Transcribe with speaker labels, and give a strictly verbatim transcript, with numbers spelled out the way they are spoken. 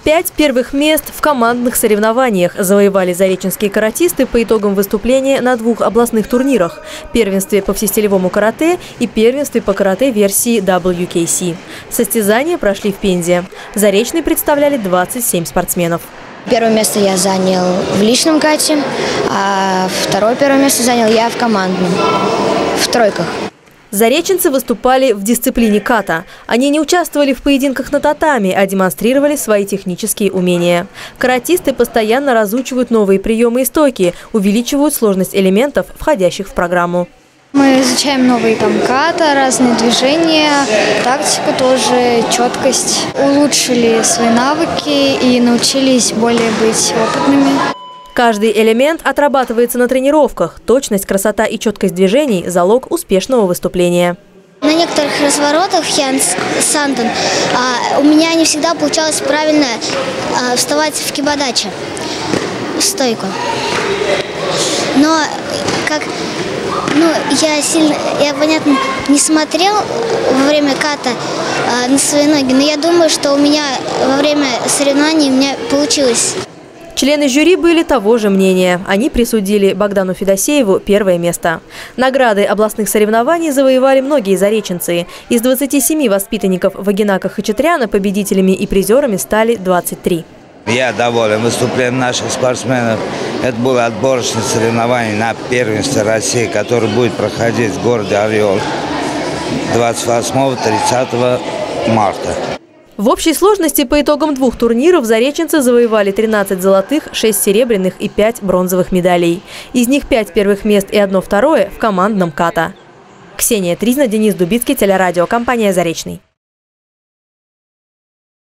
Speaker 1: Пять первых мест в командных соревнованиях завоевали зареченские каратисты по итогам выступления на двух областных турнирах – первенстве по всестилевому карате и первенстве по карате версии дабл ю кей си. Состязания прошли в Пензе. Заречные представляли двадцать семь спортсменов.
Speaker 2: Первое место я занял в личном кате, а второе первое место занял я в командном, в тройках.
Speaker 1: Зареченцы выступали в дисциплине ката. Они не участвовали в поединках на татами, а демонстрировали свои технические умения. Каратисты постоянно разучивают новые приемы и стойки, увеличивают сложность элементов, входящих в программу.
Speaker 3: Мы изучаем новые там ката, разные движения, тактику тоже, четкость. Улучшили свои навыки и научились более быть опытными.
Speaker 1: Каждый элемент отрабатывается на тренировках. Точность, красота и четкость движений – залог успешного выступления.
Speaker 2: На некоторых разворотах Хян Сантон а, у меня не всегда получалось правильно а, вставать в кибодаче, в стойку. Но как ну, я сильно, я, понятно, не смотрел во время ката а, на свои ноги, но я думаю, что у меня во время соревнований у меня получилось.
Speaker 1: Члены жюри были того же мнения. Они присудили Богдану Федосееву первое место. Награды областных соревнований завоевали многие зареченцы. Из двадцати семи воспитанников Вагинака-Хачатряна победителями и призерами стали двадцать три.
Speaker 4: Я доволен выступлением наших спортсменов. Это было отборочное соревнование на первенство России, которое будет проходить в городе Орел двадцать восьмого — тридцатого марта.
Speaker 1: В общей сложности по итогам двух турниров зареченцы завоевали тринадцать золотых, шесть серебряных и пять бронзовых медалей. Из них пять первых мест и одно второе в командном ката. Ксения Тризна, Денис Дубицкий, телерадиокомпания «Заречный».